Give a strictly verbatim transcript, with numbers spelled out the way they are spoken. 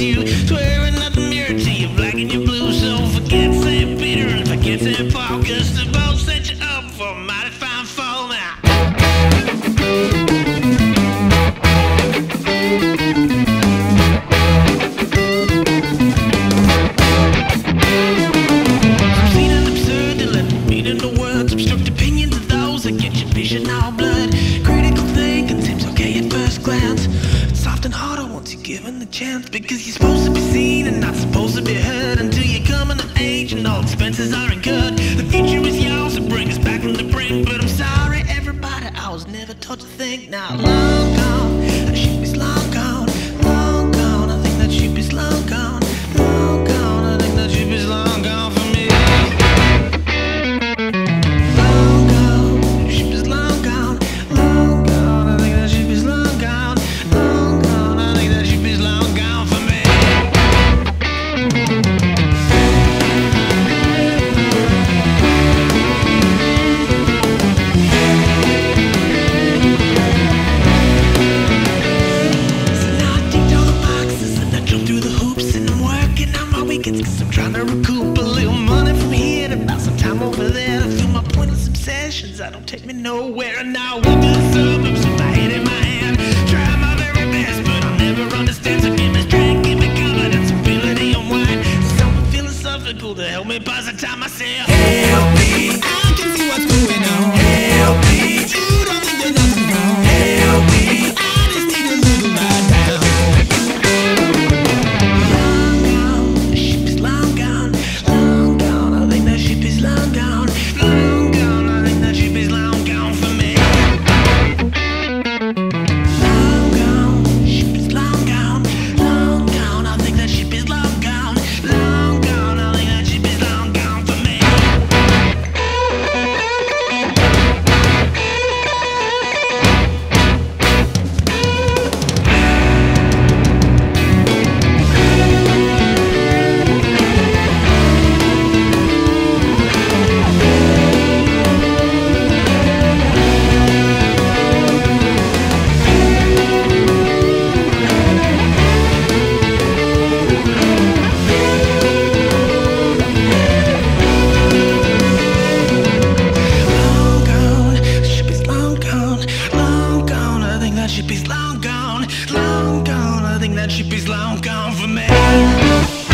you. Swearing at the mirror to you, black and your blue. So forget Saint Peter and forget Saint Paul, 'cause they both set you up for a mighty fine fall now. All blood, critical thinking seems okay at first glance. It's often harder once you're given the chance, because you're supposed to be seen and not supposed to be heard until you come in age and all expenses are incurred. The future is yours, so bring us back from the brink. But I'm sorry, everybody, I was never taught to think. Now long gone, that ship is long gone, long gone. I think that ship is long gone, long gone. I think that ship is long gone for me. Cause I'm trying to recoup a little money from here to buy some time over there to fill my pointless obsessions that don't take me nowhere. And now I walk to the suburbs with my head in my hand, try my very best, but I'll never understand. So give me strength, give me confidence, ability, and wine, something philosophical to help me pass the time. I say, help me, I can see what's going on. Help me, you don't think there's nothing wrong. Help me, I just need a little ride down. That ship is long gone, long gone. I think that ship is long gone for me.